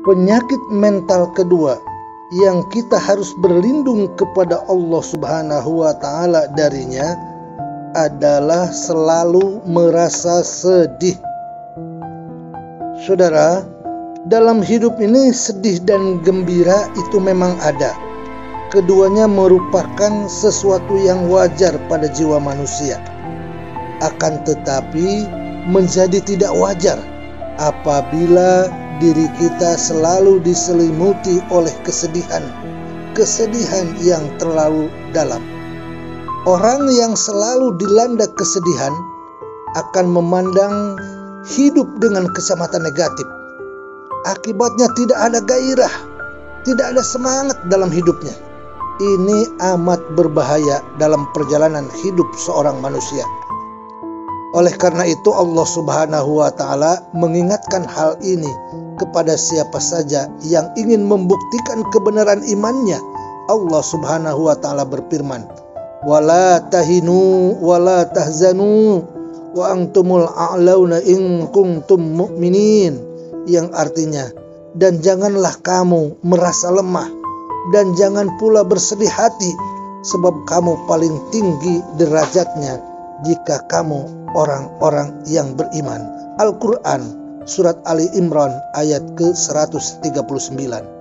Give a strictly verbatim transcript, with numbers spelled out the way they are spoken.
Penyakit mental kedua yang kita harus berlindung kepada Allah Subhanahu wa Ta'ala darinya adalah selalu merasa sedih. Saudara, dalam hidup ini sedih dan gembira itu memang ada. Keduanya merupakan sesuatu yang wajar pada jiwa manusia. Akan tetapi menjadi tidak wajar apabila diri kita selalu diselimuti oleh kesedihan, kesedihan yang terlalu dalam. Orang yang selalu dilanda kesedihan akan memandang hidup dengan kacamata negatif. Akibatnya tidak ada gairah, tidak ada semangat dalam hidupnya. Ini amat berbahaya dalam perjalanan hidup seorang manusia. Oleh karena itu Allah Subhanahu wa Ta'ala mengingatkan hal ini kepada siapa saja yang ingin membuktikan kebenaran imannya. Allah Subhanahu wa Ta'ala berfirman, "Wala tahinu wala tahzanu wa antumul a'launa in kuntum mu'minin," yang artinya, dan janganlah kamu merasa lemah dan jangan pula bersedih hati, sebab kamu paling tinggi derajatnya jika kamu orang-orang yang beriman. Al-Quran Surat Ali Imran ayat ke seratus tiga puluh sembilan.